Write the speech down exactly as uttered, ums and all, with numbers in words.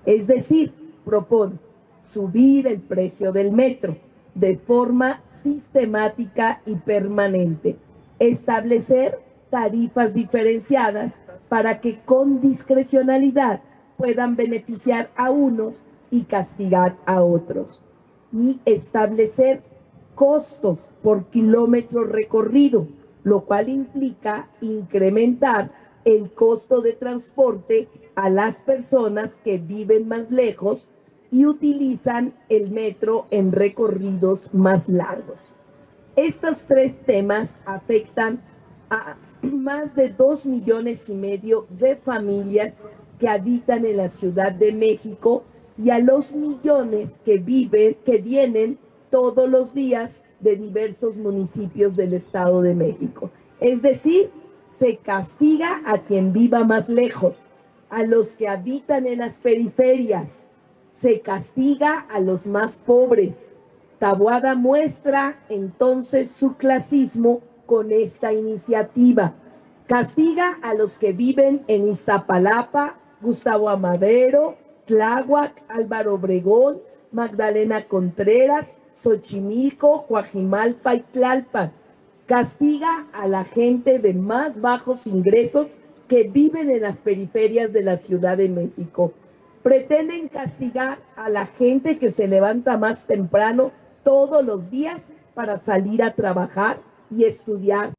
Es decir, propone subir el precio del metro de forma sistemática y permanente, establecer tarifas diferenciadas para que con discrecionalidad puedan beneficiar a unos y castigar a otros, y establecer costos por kilómetro recorrido, lo cual implica incrementar el costo de transporte a las personas que viven más lejos y utilizan el metro en recorridos más largos. Estos tres temas afectan a más de dos millones y medio de familias que habitan en la Ciudad de México y a los millones que viven, que vienen todos los días de diversos municipios del Estado de México. Es decir, se castiga a quien viva más lejos, a los que habitan en las periferias, se castiga a los más pobres. Taboada muestra entonces su clasismo con esta iniciativa. Castiga a los que viven en Iztapalapa, Gustavo Amadero, Tláhuac, Álvaro Obregón, Magdalena Contreras, Xochimilco, Coajimalpa y Tlalpan. Castiga a la gente de más bajos ingresos que viven en las periferias de la Ciudad de México. Pretenden castigar a la gente que se levanta más temprano todos los días para salir a trabajar y estudiar